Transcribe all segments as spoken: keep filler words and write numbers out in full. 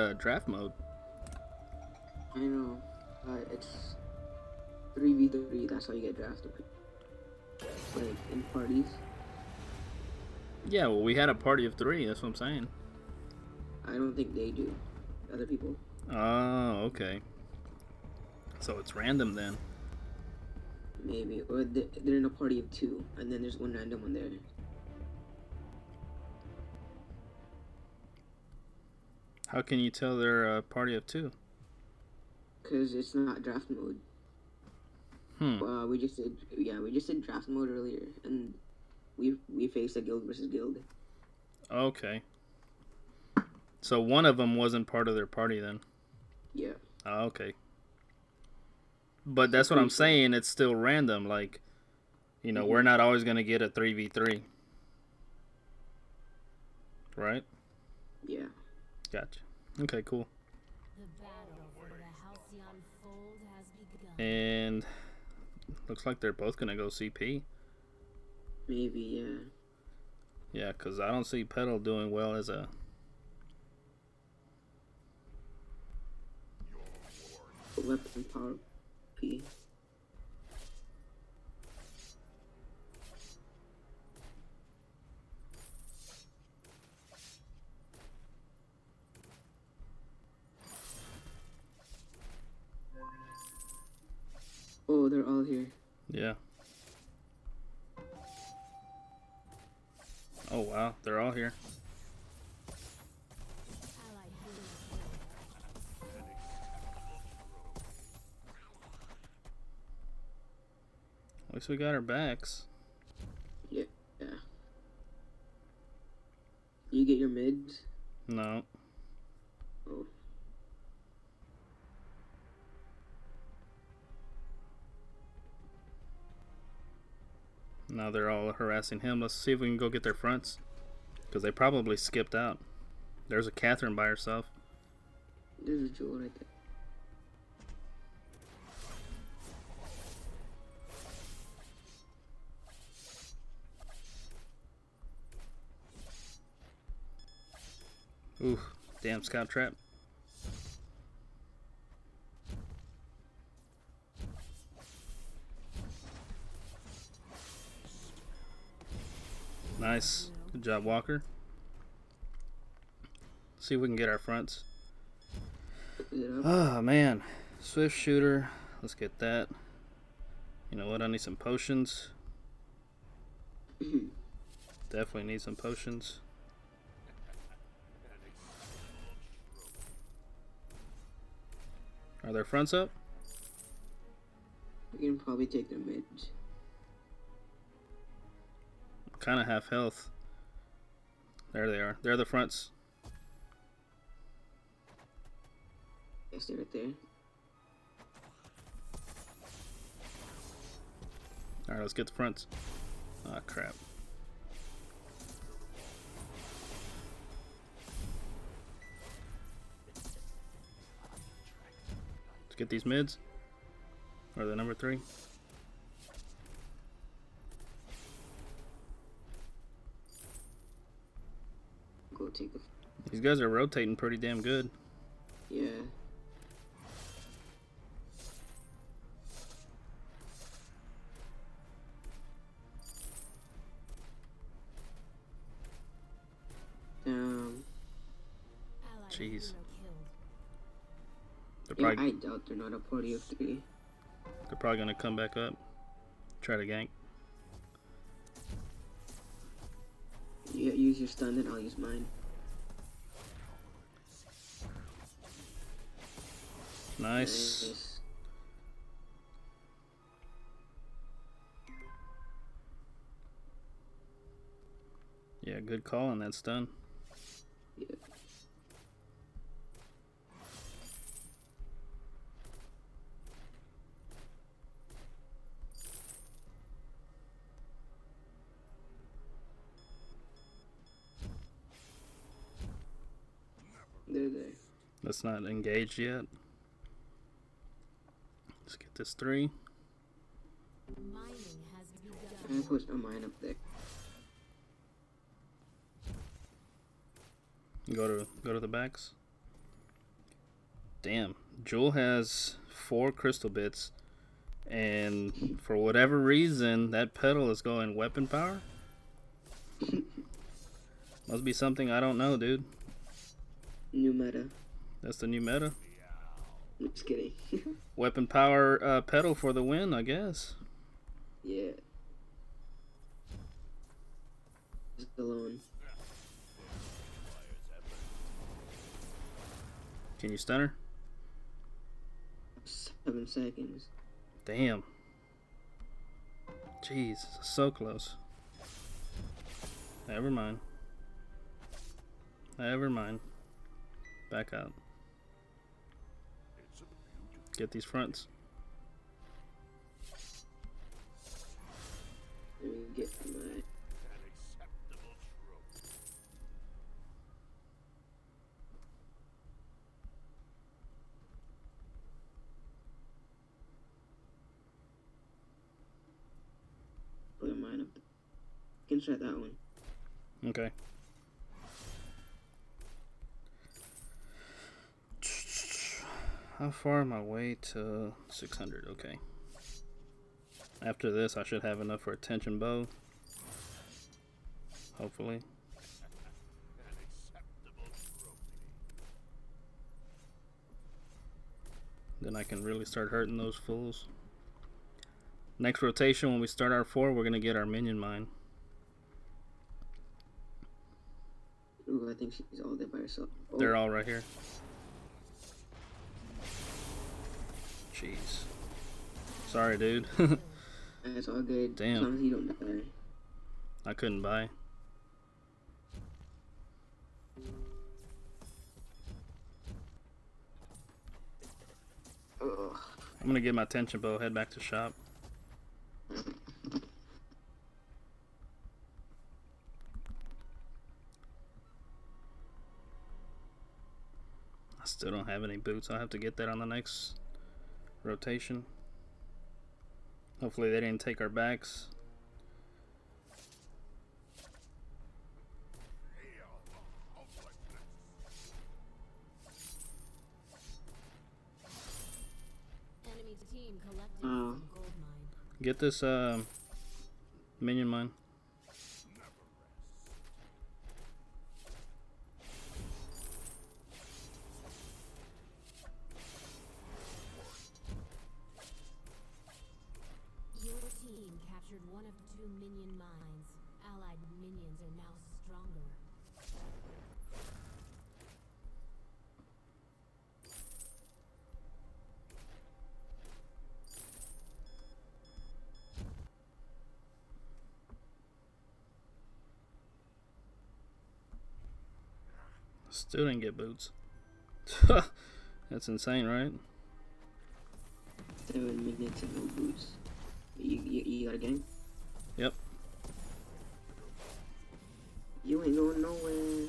uh, draft mode. I know. Uh, it's three v three. That's how you get drafted. Like in parties. Yeah, well, we had a party of three. That's what I'm saying. I don't think they do. Other people. Oh, okay. So it's random then. Maybe. Or they're in a party of two, and then there's one random one there. How can you tell they're a party of two? Because it's not draft mode. Hmm. Uh, we just did, yeah, we just did draft mode earlier, and we we faced a guild versus guild. Okay. So one of them wasn't part of their party then. Yeah. Oh, okay. But that's what I'm saying. It's still random. Like, you know, mm-hmm. we're not always gonna get a three v three, right? Yeah. Gotcha. Okay, cool. And looks like they're both gonna go C P. Maybe, yeah. Yeah, because I don't see Petal doing well as a... weapon power P. Oh, they're all here. Yeah. Oh wow, they're all here. At least we got our backs. Yeah. Yeah. You get your mids? No. Oh. Now they're all harassing him. Let's see if we can go get their fronts. Because they probably skipped out. There's a Catherine by herself. There's a Jewel right there. Ooh, damn scout trap. Nice. Good job, Walker. Let's see if we can get our fronts. Oh, man. Swift shooter. Let's get that. You know what? I need some potions. Definitely need some potions. Are their fronts up? We can probably take their mids. Kind of half health. There they are. They're the fronts. Yes, they're right there. Alright, let's get the fronts. Ah, oh, crap. Let's get these mids. Or the number three. Go take the... These guys are rotating pretty damn good. Yeah. Um. Jeez. They're Yeah, probably, I doubt they're not a party of three. They're probably gonna come back up. Try to gank. Yeah, use your stun, then I'll use mine. Nice. Nice. Yeah, good call on that stun. Yeah. They're there. Let's not engage yet. Let's get this three. I'm gonna put a mine up there. Go to go to the backs. Damn. Jewel has four crystal bits, and for whatever reason, that pedal is going weapon power. Must be something I don't know, dude. New meta. That's the new meta. I'm just kidding. Weapon power uh, pedal for the win, I guess. Yeah. Just alone. Can you stun her? Seven seconds. Damn. Jeez, so close. Never mind. Never mind. Back out. Get these fronts. Let me get my... Never mind. You can try that one. Okay. How far am I way to six hundred? Okay. After this, I should have enough for a tension bow. Hopefully. Then I can really start hurting those fools. Next rotation, when we start our four, we're going to get our minion mine. Ooh, I think she's all there by herself. Oh. They're all right here. Jeez. Sorry, dude. It's all good. Damn. As long as you don't die. I couldn't buy. Ugh. I'm gonna get my tension bow, head back to shop. I still don't have any boots. I'll have to get that on the next rotation. Hopefully they didn't take our backs. Enemy team collected Oh. gold mine. Get this uh, minion mine. Your team captured one of two minion mines. Allied minions are now stronger. Still didn't get boots. That's insane, right? Seven minutes and no boots. You, you, you got a game? Yep. You ain't going nowhere.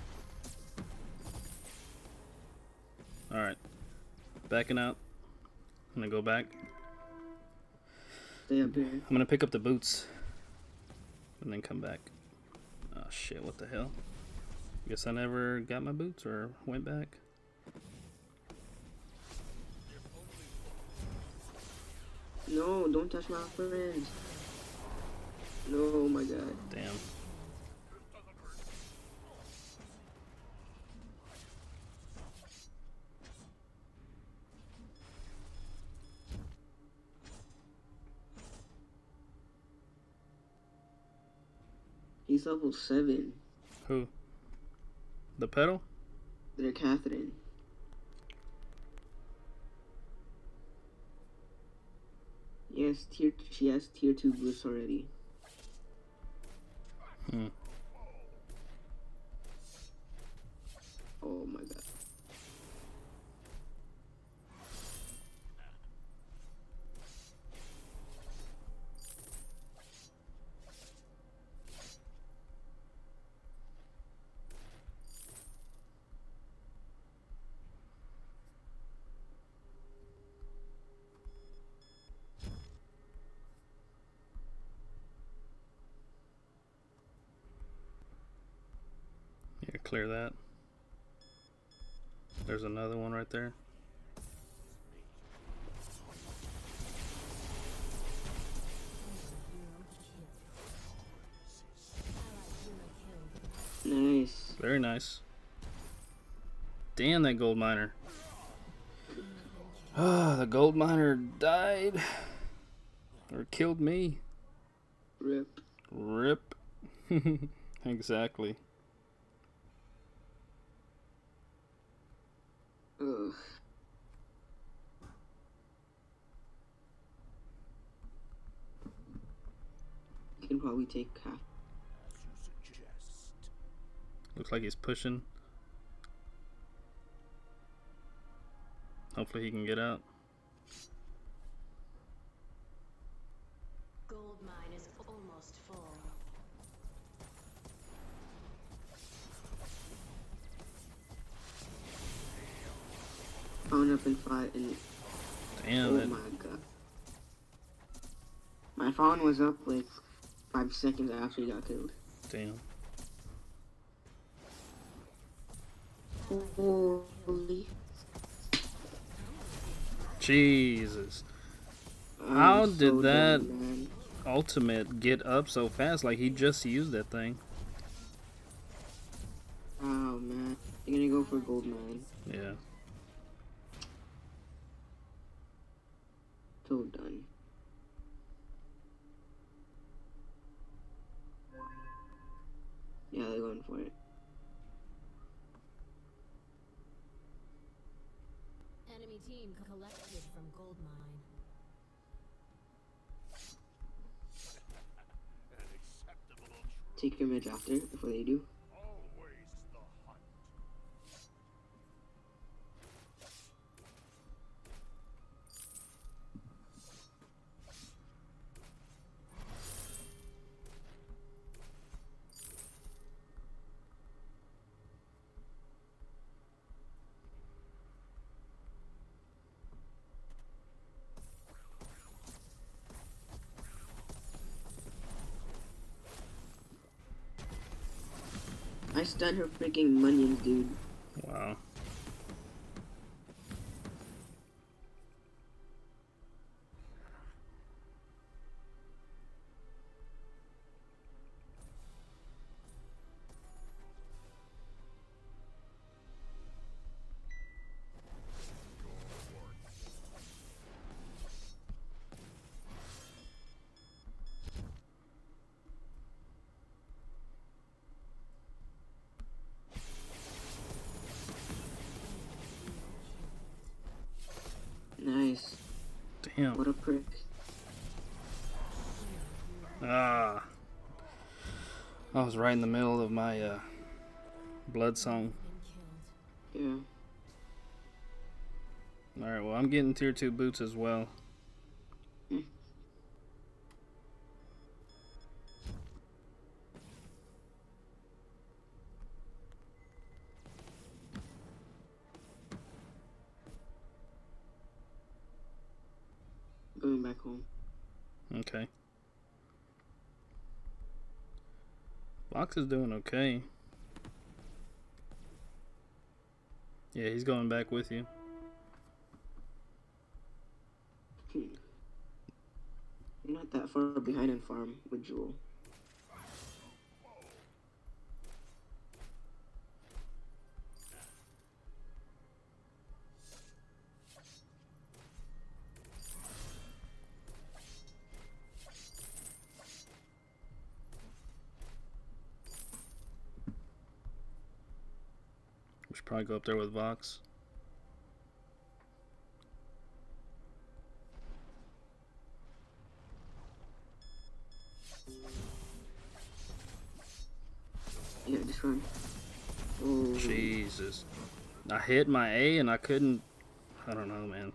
Alright. Backing out. I'm gonna go back. Stay up here. I'm gonna pick up the boots. And then come back. Oh shit, what the hell? Guess I never got my boots or went back. No, don't touch my friends. No, oh my god. Damn. He's level seven. Who? The pedal? They're Catherine. Yes, tier. She has tier two boosts already. Hmm. Oh my god. Here, clear that. There's another one right there. Very nice. Damn, that gold miner. Ah, the gold miner died. Or killed me. Rip. Rip. Exactly. Ugh. You can probably take half. Looks like he's pushing. Hopefully he can get out. Gold mine is almost full. Phone up and fight and Damn oh it. my god. My phone was up like five seconds after he got killed. Damn. Holy. Jesus. I'm How so did that done, man. ultimate get up so fast? Like he just used that thing. Oh man. You're gonna go for gold mine. Yeah. So done. Yeah, they're going for it. Enemy team collected from gold mine. Take your mid after before they do. I stunned her freaking minions, dude. Wow. Nice. Damn. What a prick. Ah. I was right in the middle of my uh, blood song. Been killed. Yeah. Alright, well, I'm getting tier two boots as well. Hmm. Going back home. Okay. Fox is doing okay. Yeah, he's going back with you. Hmm. You're not that far behind in farm with Jewel. We should probably go up there with Vox. Yeah, just run. Oh. Jesus. I hit my A and I couldn't... I don't know, man.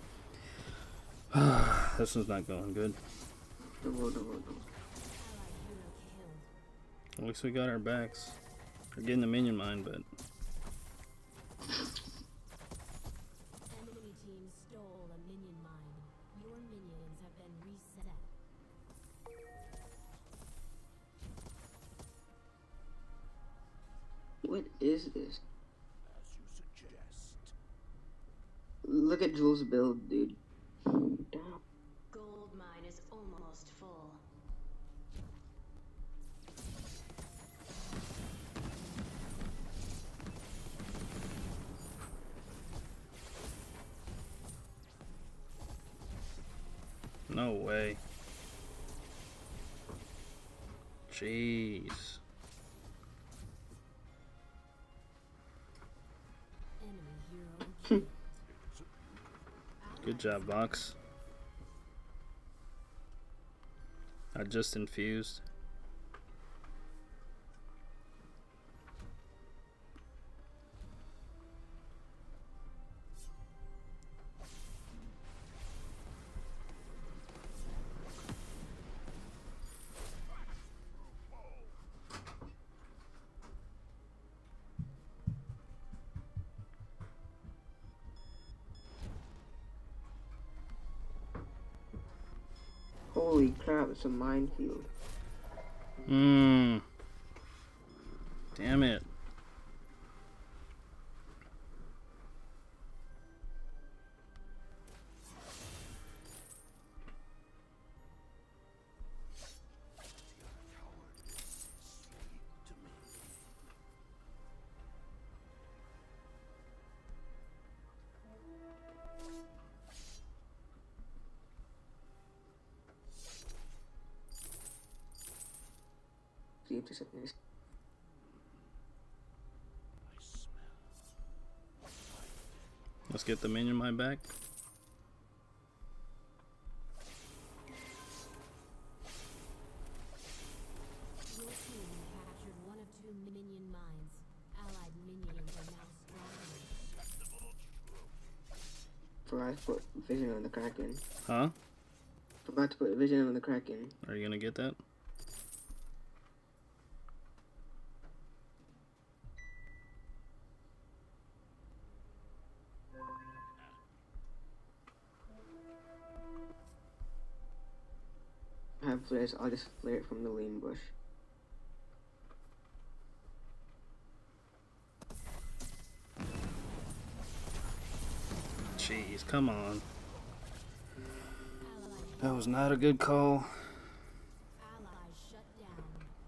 This one's not going good. Don't go, don't go, don't go. Allied hero killed. At least we got our backs. We're getting the minion mine, but... Enemy team stole a minion mine. Your minions have been reset. What is this? Look at Jewel's build, dude. Damn. Gold mine is almost full. No way. Jeez. Good job, Vox. I just infused. Holy crap, it's a minefield. Mmm. Damn it. See if this is. Let's get the minion mine back. Your team captured one of two minion mines. Allied minions are now stronger. Forgot to put vision on the Kraken. Huh? Forgot to put vision on the Kraken. Are you gonna get that? I have flares, I'll just flare it from the lane bush. Jeez, come on. Allied, That was not a good call. allies shut down.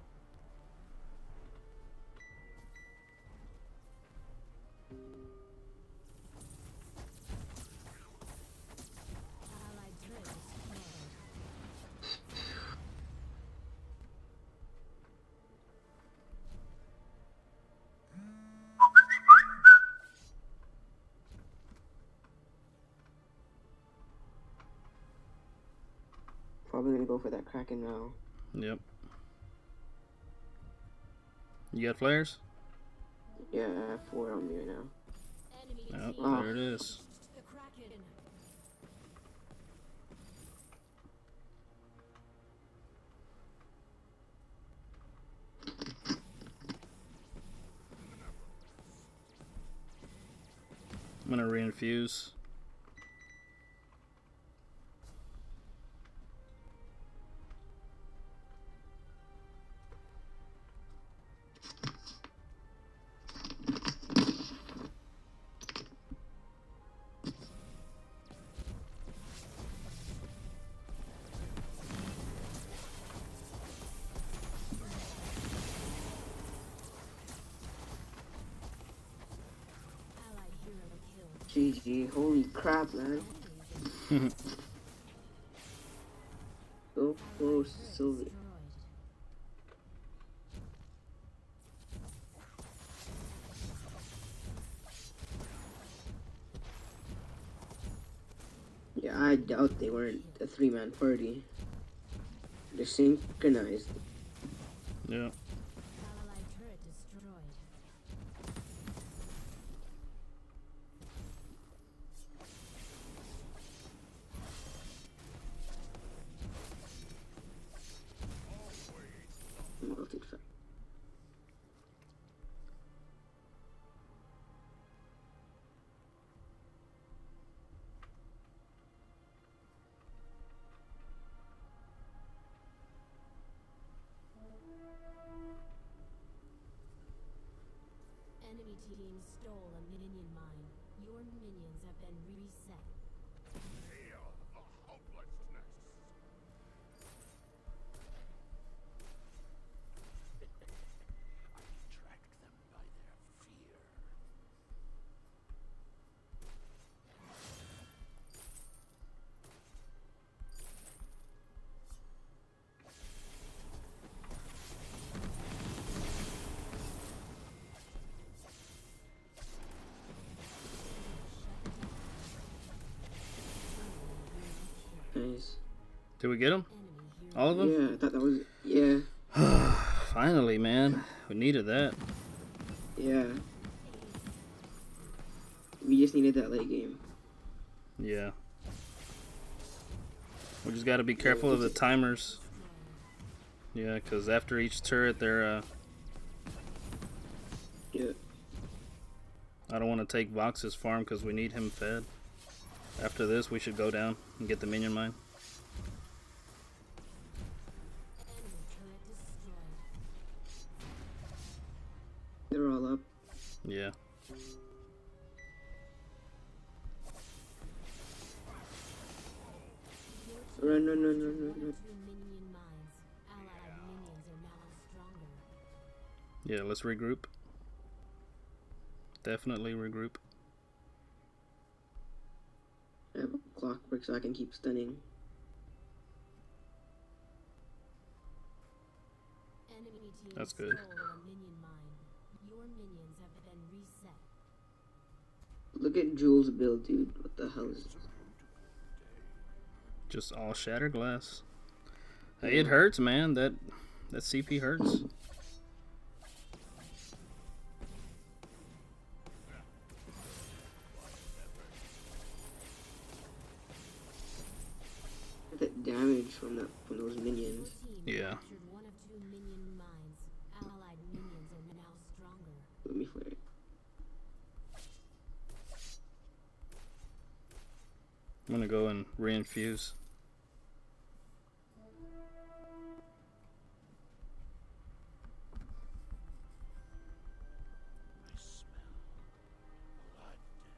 Allied turret destroyed. Probably gonna go for that Kraken now. Yep. You got flares? Yeah, I have four on me right now. Enemy Yep, team Oh. there it is. the Kraken. I'm gonna reinfuse. Allied hero killed. G G, holy crap, man. So close to Sylvia. Destroyed. Yeah, I doubt they weren't a three-man party. They're synchronized. Yep. Allied turret destroyed. Melted fa- Enemy team stole a minion mine. Your minions have been reset. Feel the hopelessness. I track them by their fear. Did we get them? All of them? Yeah, I thought that was, yeah, Finally, man. We needed that. yeah. We just needed that late game. Yeah. We just got to be careful of the timers. Yeah, because after each turret, they're, uh... Yeah. I don't want to take Vox's farm because we need him fed. After this, we should go down and get the minion mine. They're all up. Yeah. Run, run, run, run, run, run. Yeah, let's regroup. Definitely regroup. I have a clockwork so I can keep stunning. That's good. Look at Jules' build, dude. What the hell is this? Just all shattered glass. Hey, it hurts, man. That that C P hurts. That damage from that from those minions. Yeah. Let me flare it. I'm gonna go and reinfuse. I smell blood.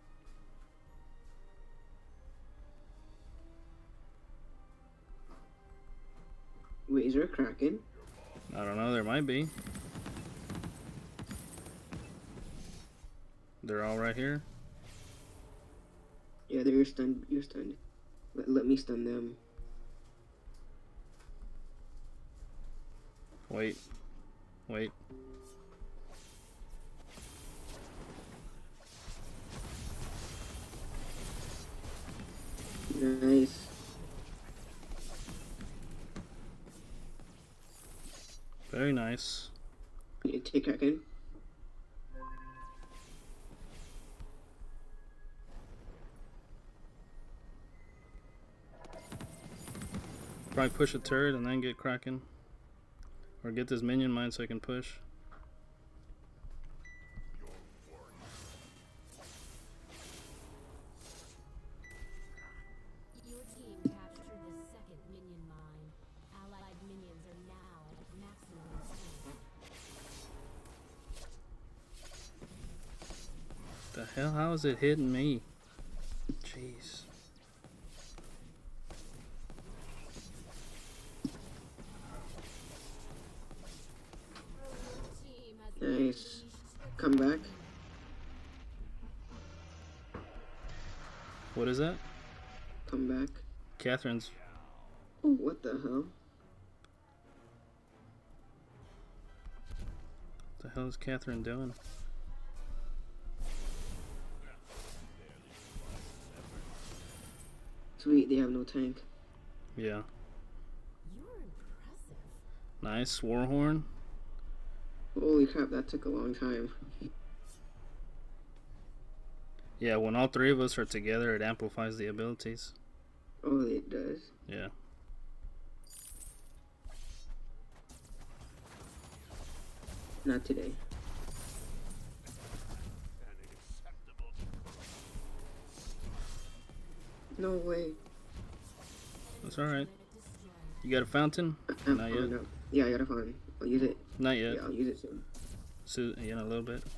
Wait, is there a Kraken? I don't know, there might be. They're all right here. Yeah, they're stunned. You're stunned. Let, let me stun them. Wait. Wait. Nice. Very nice. You take Kraken. Probably push a turret and then get Kraken. Or get this minion mine so I can push. Your team captured the second minion mine. Allied minions are now at maximum strength. The hell? How is it hitting me? Jeez. Nice. Come back. What is that? Come back. Catherine's. Oh, what the hell? What the hell is Catherine doing? Sweet, they have no tank. Yeah. You're impressive. Nice. Warhorn. Holy crap, that took a long time. Yeah, when all three of us are together, it amplifies the abilities. Oh, it does. Yeah. Not today. No way. That's alright. You got a fountain? Um, Not oh, yet. no. Yeah, I got a phone. I'll use it. Not yet. Yeah, I'll use it soon. So, in a little bit.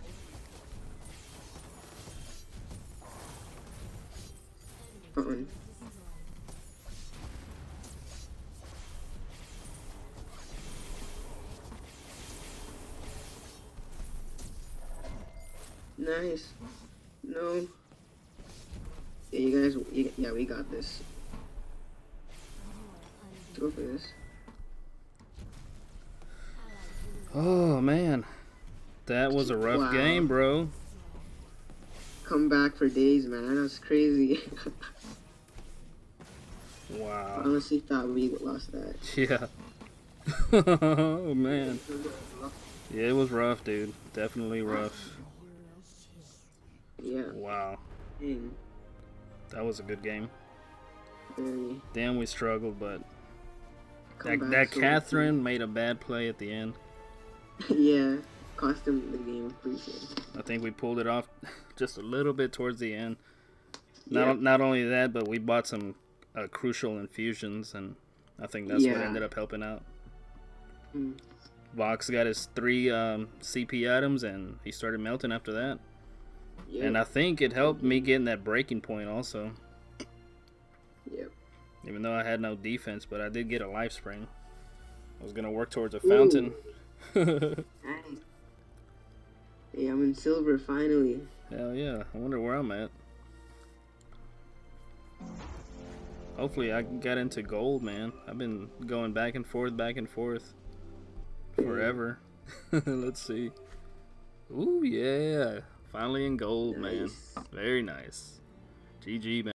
Phone. Nice. No. Yeah, you guys. You, yeah, we got this. Let's go for this. Oh, man. That was a rough Wow. game, bro. Come back for days, man. That's crazy. I Wow. honestly thought we lost that. Yeah. Oh man. Yeah, it was rough, dude. Definitely rough. Yeah. Wow. Dang. That was a good game. Very. Damn, we struggled, but Come that, back that so Catherine made a bad play at the end. Yeah. Cost him the game, I'm pretty sure. I think we pulled it off just a little bit towards the end. Not Yeah. not only that, but we bought some uh, crucial infusions, and I think that's what Yeah. ended up helping out. Mm. Vox got his three um, C P items, and he started melting after that. Yep. And I think it helped me getting that breaking point also. Yep. Even though I had no defense, but I did get a life spring. I was gonna work towards a fountain. Nice. Hey, I'm in silver finally. Hell yeah! I wonder where I'm at. Hopefully I got into gold, man. I've been going back and forth, back and forth forever. Let's see. Ooh, yeah. Finally in gold, man. Nice. Very nice. G G, man.